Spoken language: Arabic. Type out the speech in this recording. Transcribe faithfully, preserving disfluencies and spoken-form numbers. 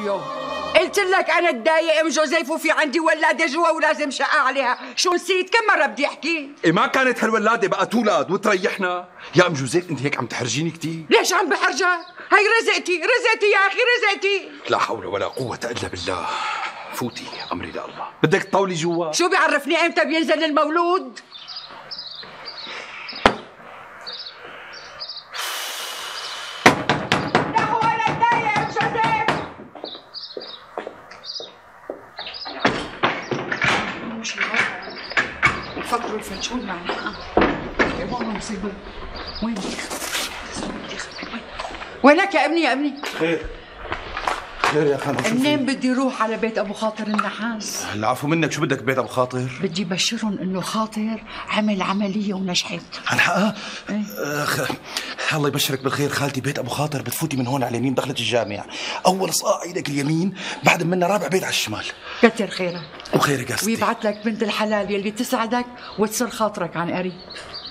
اليوم. قلت لك انا تضايق ام جوزيف وفي عندي ولاده جوا ولازم شقة عليها، شو نسيت؟ كم مره بدي احكي؟ إيه ما كانت هالولاده بقى تولد وتريحنا. يا ام جوزيف انت هيك عم تحرجيني كتير. ليش عم بحرجك؟ هي رزقتي رزقتي يا اخي رزقتي. لا حول ولا قوه الا بالله. فوتي امري لله. بدك تطولي جوا؟ شو بيعرفني امتى بينزل المولود؟ فكروا يفتشون معنا. يا ماما مصيبة. وين وينك يا ابني يا ابني؟ خير خير يا خالد. منين بدي روح على بيت ابو خاطر النحاس. العفو منك. شو بدك بيت ابو خاطر؟ بدي بشرهم انه خاطر عمل عملية ونجحت. عن حقها؟ ايه؟ آه الله يبشرك بالخير خالتي. بيت ابو خاطر بتفوتي من هون على اليمين دخلت الجامع، اول صقاع ايدك اليمين بعد منا رابع بيت على الشمال. كتر خيرك وخيرك قصدي. ويبعث لك بنت الحلال يلي تسعدك وتصير خاطرك عن قريب.